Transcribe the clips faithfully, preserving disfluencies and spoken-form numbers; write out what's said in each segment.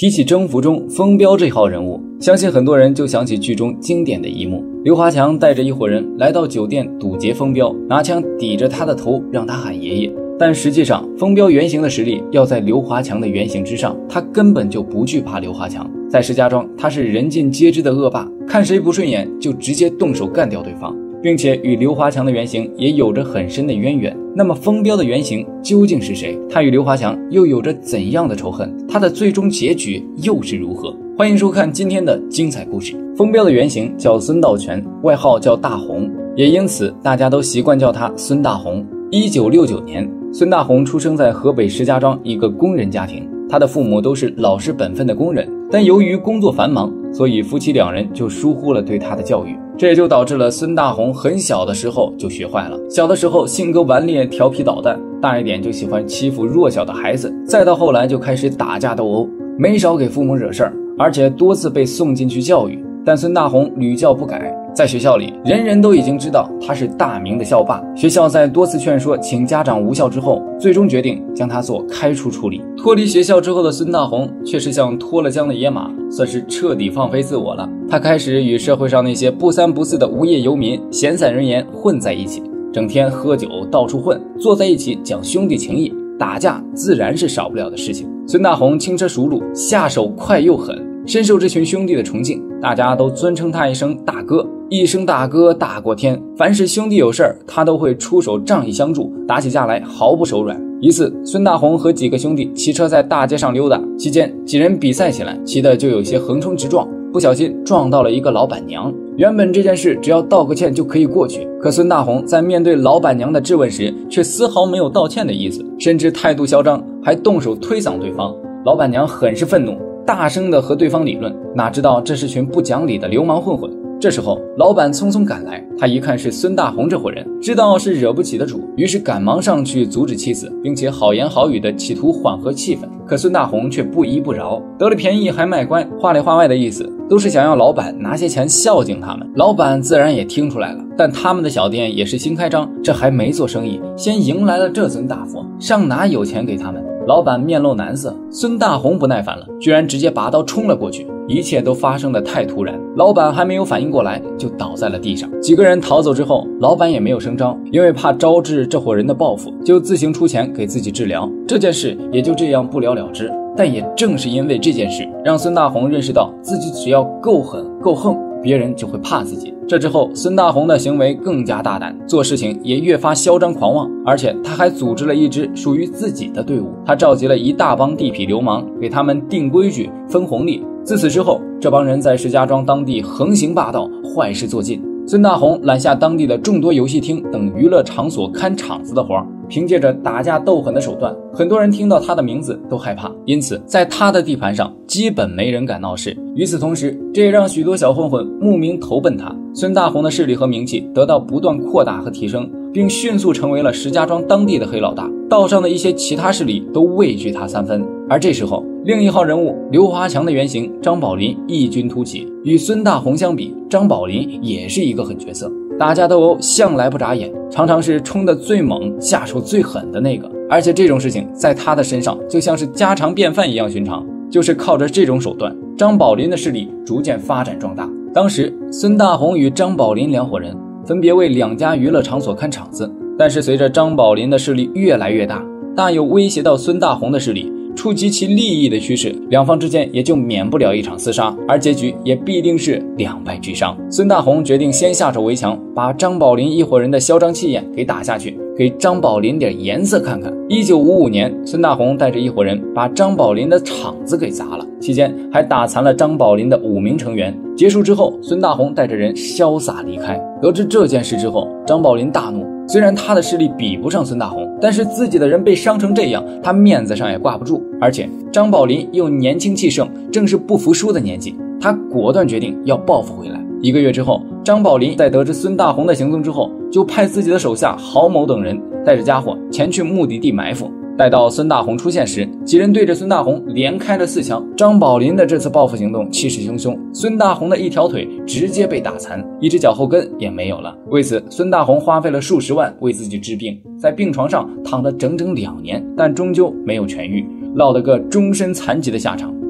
提起征服中封彪这号人物，相信很多人就想起剧中经典的一幕，刘华强带着一伙人来到酒店堵截封彪，拿枪抵着他的头让他喊爷爷。但实际上封彪原型的实力要在刘华强的原型之上，他根本就不惧怕刘华强。在石家庄，他是人尽皆知的恶霸，看谁不顺眼就直接动手干掉对方，并且与刘华强的原型也有着很深的渊源。那么封彪的原型究竟是谁？他与刘华强又有着怎样的仇恨？他的最终结局又是如何？欢迎收看今天的精彩故事。封彪的原型叫孙道全，外号叫大红，也因此大家都习惯叫他孙大红。一九六九年，孙大红出生在河北石家庄一个工人家庭，他的父母都是老实本分的工人，但由于工作繁忙，所以夫妻两人就疏忽了对他的教育，这也就导致了孙大红很小的时候就学坏了。小的时候性格顽劣，调皮捣蛋，大一点就喜欢欺负弱小的孩子，再到后来就开始打架斗殴，没少给父母惹事儿，而且多次被送进去教育。但孙大红屡教不改，在学校里人人都已经知道他是大名的校霸。学校在多次劝说请家长无效之后，最终决定将他做开除处理。脱离学校之后的孙大红却是像脱了缰的野马，算是彻底放飞自我了。他开始与社会上那些不三不四的无业游民、闲散人员混在一起，整天喝酒到处混，坐在一起讲兄弟情谊，打架自然是少不了的事情。孙大红轻车熟路，下手快又狠，深受这群兄弟的崇敬，大家都尊称他一声大哥。一声大哥大过天，凡是兄弟有事儿，他都会出手仗义相助，打起架来毫不手软。一次，孙大红和几个兄弟骑车在大街上溜达，期间几人比赛起来，骑的就有些横冲直撞，不小心撞到了一个老板娘。原本这件事只要道个歉就可以过去，可孙大红在面对老板娘的质问时，却丝毫没有道歉的意思，甚至态度嚣张，还动手推搡对方。老板娘很是愤怒，大声地和对方理论，哪知道这是群不讲理的流氓混混。这时候老板匆匆赶来，他一看是孙大红这伙人，知道是惹不起的主，于是赶忙上去阻止妻子，并且好言好语的企图缓和气氛。可孙大红却不依不饶，得了便宜还卖乖，话里话外的意思都是想要老板拿些钱孝敬他们。老板自然也听出来了，但他们的小店也是新开张，这还没做生意，先迎来了这尊大佛，上哪有钱给他们？老板面露难色，孙大红不耐烦了，居然直接拔刀冲了过去。一切都发生的太突然，老板还没有反应过来就倒在了地上。几个人逃走之后，老板也没有声张，因为怕招致这伙人的报复，就自行出钱给自己治疗。这件事也就这样不了了之。但也正是因为这件事，让孙大红认识到自己只要够狠够横，别人就会怕自己。这之后，孙大红的行为更加大胆，做事情也越发嚣张狂妄，而且他还组织了一支属于自己的队伍。他召集了一大帮地痞流氓，给他们定规矩分红利。自此之后，这帮人在石家庄当地横行霸道，坏事做尽。孙大红揽下当地的众多游戏厅等娱乐场所看场子的活，凭借着打架斗狠的手段，很多人听到他的名字都害怕，因此在他的地盘上基本没人敢闹事。与此同时，这也让许多小混混慕名投奔他。孙大红的势力和名气得到不断扩大和提升，并迅速成为了石家庄当地的黑老大，道上的一些其他势力都畏惧他三分。而这时候，另一号人物刘华强的原型张宝林异军突起，与孙大红相比，张宝林也是一个狠角色。打架斗殴向来不眨眼，常常是冲得最猛下手最狠的那个，而且这种事情在他的身上就像是家常便饭一样寻常。就是靠着这种手段，张宝林的势力逐渐发展壮大。当时孙大红与张宝林两伙人分别为两家娱乐场所看场子，但是随着张宝林的势力越来越大，大有威胁到孙大红的势力，触及其利益的趋势，两方之间也就免不了一场厮杀，而结局也必定是两败俱伤。孙大红决定先下手为强，把张宝林一伙人的嚣张气焰给打下去，给张宝林点颜色看看。一九五五年，孙大红带着一伙人把张宝林的场子给砸了，期间还打残了张宝林的五名成员。结束之后，孙大红带着人潇洒离开。得知这件事之后，张宝林大怒，虽然他的势力比不上孙大红，但是自己的人被伤成这样，他面子上也挂不住。而且张宝林又年轻气盛，正是不服输的年纪，他果断决定要报复回来。一个月之后，张宝林在得知孙大红的行踪之后，就派自己的手下郝某等人带着家伙前去目的地埋伏。待到孙大红出现时，几人对着孙大红连开了四枪。张宝林的这次报复行动气势汹汹，孙大红的一条腿直接被打残，一只脚后跟也没有了。为此，孙大红花费了数十万为自己治病，在病床上躺了整整两年，但终究没有痊愈，落得个终身残疾的下场。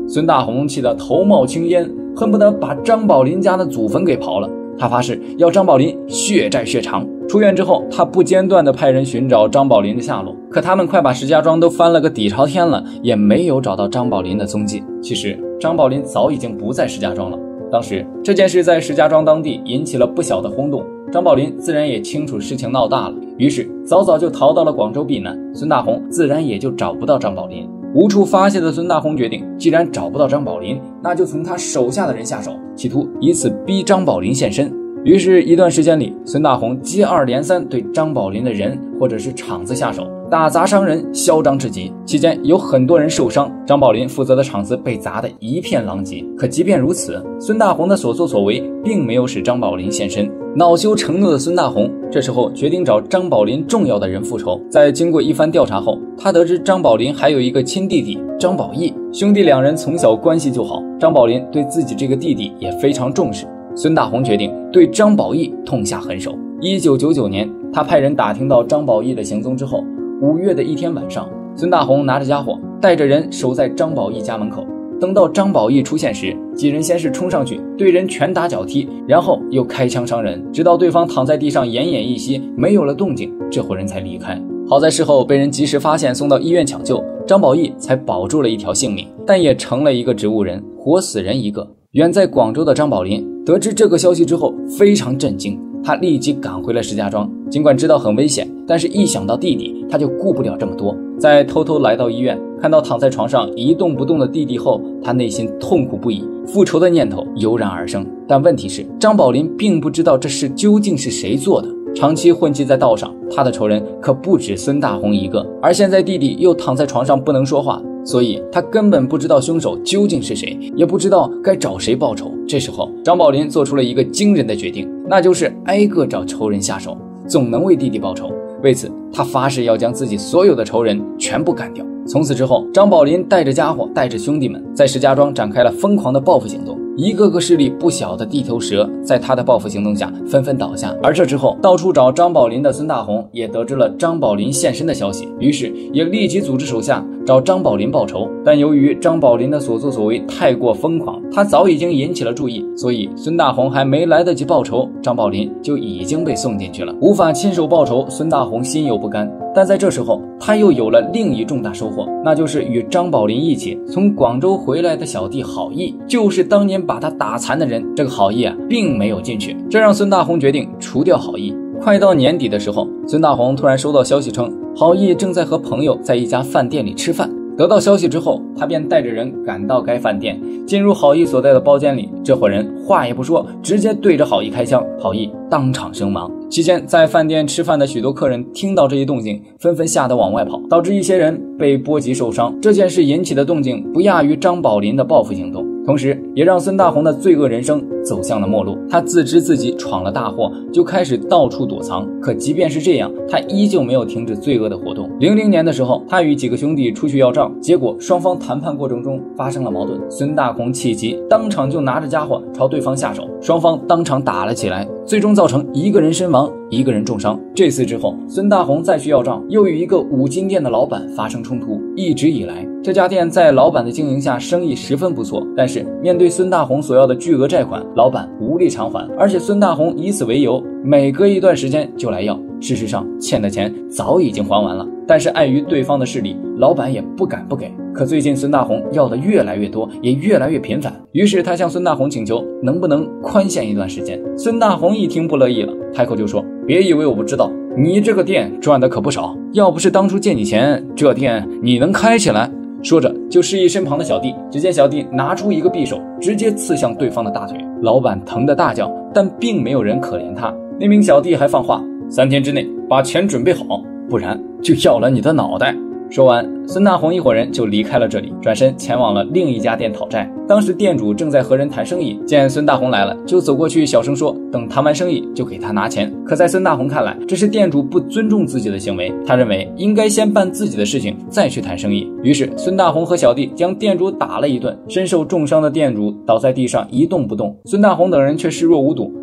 孙大红气得头冒青烟，恨不得把张宝林家的祖坟给刨了。他发誓要张宝林血债血偿。出院之后，他不间断地派人寻找张宝林的下落，可他们快把石家庄都翻了个底朝天了，也没有找到张宝林的踪迹。其实张宝林早已经不在石家庄了。当时这件事在石家庄当地引起了不小的轰动，张宝林自然也清楚事情闹大了，于是早早就逃到了广州避难。孙大红自然也就找不到张宝林。无处发泄的孙大红决定，既然找不到张宝林，那就从他手下的人下手，企图以此逼张宝林现身。于是一段时间里，孙大红接二连三对张宝林的人或者是场子下手，打砸伤人，嚣张至极。期间有很多人受伤，张宝林负责的场子被砸得一片狼藉。可即便如此，孙大红的所作所为并没有使张宝林现身。恼羞成怒的孙大红这时候决定找张宝林重要的人复仇。在经过一番调查后，他得知张宝林还有一个亲弟弟张宝义，兄弟两人从小关系就好，张宝林对自己这个弟弟也非常重视。孙大红决定对张宝义痛下狠手。一九九九年，他派人打听到张宝义的行踪之后，五月的一天晚上，孙大红拿着家伙带着人守在张宝义家门口。等到张宝义出现时，几人先是冲上去对人拳打脚踢，然后又开枪伤人，直到对方躺在地上奄奄一息，没有了动静，这伙人才离开。好在事后被人及时发现，送到医院抢救，张宝义才保住了一条性命，但也成了一个植物人，活死人一个。远在广州的张宝林得知这个消息之后非常震惊，他立即赶回了石家庄。尽管知道很危险，但是一想到弟弟，他就顾不了这么多。在偷偷来到医院，看到躺在床上一动不动的弟弟后，他内心痛苦不已，复仇的念头油然而生。但问题是，张宝林并不知道这事究竟是谁做的。长期混迹在道上，他的仇人可不止孙大红一个，而现在弟弟又躺在床上不能说话，所以他根本不知道凶手究竟是谁，也不知道该找谁报仇。这时候张宝林做出了一个惊人的决定，那就是挨个找仇人下手，总能为弟弟报仇。为此他发誓要将自己所有的仇人全部干掉。从此之后，张宝林带着家伙带着兄弟们在石家庄展开了疯狂的报复行动，一个个势力不小的地头蛇在他的报复行动下纷纷倒下。而这之后，到处找张宝林的孙大红也得知了张宝林现身的消息，于是也立即组织手下找张宝林报仇。但由于张宝林的所作所为太过疯狂，他早已经引起了注意，所以孙大红还没来得及报仇，张宝林就已经被送进去了。无法亲手报仇，孙大红心有不甘，但在这时候他又有了另一重大收获，那就是与张宝林一起从广州回来的小弟郝毅，就是当年把他打残的人。这个郝毅啊并没有进去，这让孙大红决定除掉郝毅。快到年底的时候，孙大红突然收到消息称，郝毅正在和朋友在一家饭店里吃饭。得到消息之后，他便带着人赶到该饭店，进入郝毅所在的包间里。这伙人话也不说，直接对着郝毅开枪，郝毅当场身亡。期间在饭店吃饭的许多客人听到这一动静，纷纷吓得往外跑，导致一些人被波及受伤。这件事引起的动静不亚于张宝林的报复行动，同时也让孙大红的罪恶人生走向了末路。他自知自己闯了大祸，就开始到处躲藏。可即便是这样，他依旧没有停止罪恶的活动。零零年的时候，他与几个兄弟出去要账，结果双方谈判过程中发生了矛盾，孙大红气急，当场就拿着家伙朝对方下手，双方当场打了起来，最终造成一个人身亡，一个人重伤。这次之后，孙大红再去要账，又与一个五金店的老板发生冲突。一直以来，这家店在老板的经营下生意十分不错，但是面对孙大红所要的巨额债款，老板无力偿还，而且孙大红以此为由，每隔一段时间就来要。事实上，欠的钱早已经还完了，但是碍于对方的势力，老板也不敢不给。可最近孙大红要的越来越多，也越来越频繁，于是他向孙大红请求能不能宽限一段时间。孙大红一听不乐意了，开口就说，别以为我不知道，你这个店赚的可不少，要不是当初借你钱，这店你能开起来？说着就示意身旁的小弟，只见小弟拿出一个匕首，直接刺向对方的大腿。老板疼得大叫，但并没有人可怜他。那名小弟还放话，三天之内把钱准备好，不然就要了你的脑袋。说完，孙大红一伙人就离开了这里，转身前往了另一家店讨债。当时店主正在和人谈生意，见孙大红来了，就走过去小声说，等谈完生意就给他拿钱。可在孙大红看来，这是店主不尊重自己的行为，他认为应该先办自己的事情再去谈生意。于是孙大红和小弟将店主打了一顿，身受重伤的店主倒在地上一动不动，孙大红等人却视若无睹，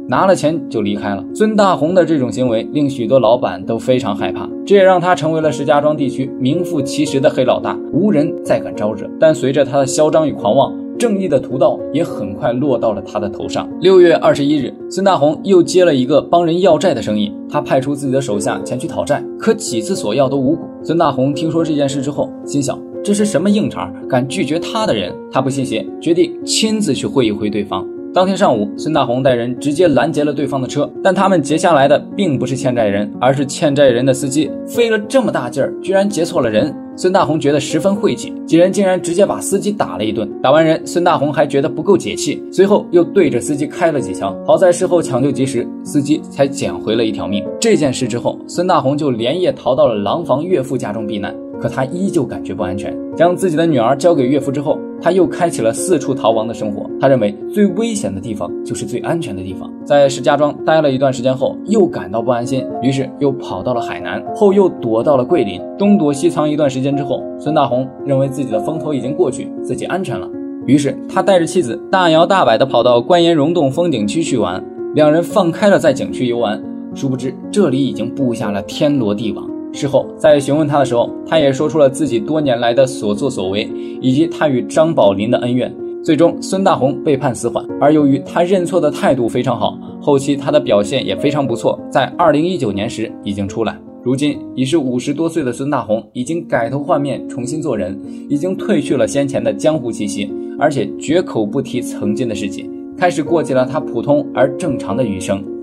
拿了钱就离开了。孙大红的这种行为令许多老板都非常害怕，这也让他成为了石家庄地区名副其实的黑老大，无人再敢招惹。但随着他的嚣张与狂妄，正义的屠刀也很快落到了他的头上。六月二十一日，孙大红又接了一个帮人要债的生意，他派出自己的手下前去讨债，可几次索要都无果。孙大红听说这件事之后，心想这是什么硬茬，敢拒绝他的人？他不信邪，决定亲自去会一会对方。当天上午，孙大红带人直接拦截了对方的车，但他们截下来的并不是欠债人，而是欠债人的司机。费了这么大劲儿，居然截错了人。孙大红觉得十分晦气，几人竟然直接把司机打了一顿。打完人，孙大红还觉得不够解气，随后又对着司机开了几枪。好在事后抢救及时，司机才捡回了一条命。这件事之后，孙大红就连夜逃到了廊坊岳父家中避难。可他依旧感觉不安全，将自己的女儿交给岳父之后，他又开启了四处逃亡的生活。他认为最危险的地方就是最安全的地方。在石家庄待了一段时间后，又感到不安心，于是又跑到了海南，后又躲到了桂林。东躲西藏一段时间之后，孙大红认为自己的风头已经过去，自己安全了，于是他带着妻子大摇大摆地跑到关岩溶洞风景区去玩。两人放开了在景区游玩，殊不知这里已经布下了天罗地网。事后在询问他的时候，他也说出了自己多年来的所作所为，以及他与张宝林的恩怨。最终孙大红被判死缓，而由于他认错的态度非常好，后期他的表现也非常不错，在二零一九年时已经出来。如今已是五十多岁的孙大红已经改头换面，重新做人，已经褪去了先前的江湖气息，而且绝口不提曾经的事情，开始过起了他普通而正常的余生。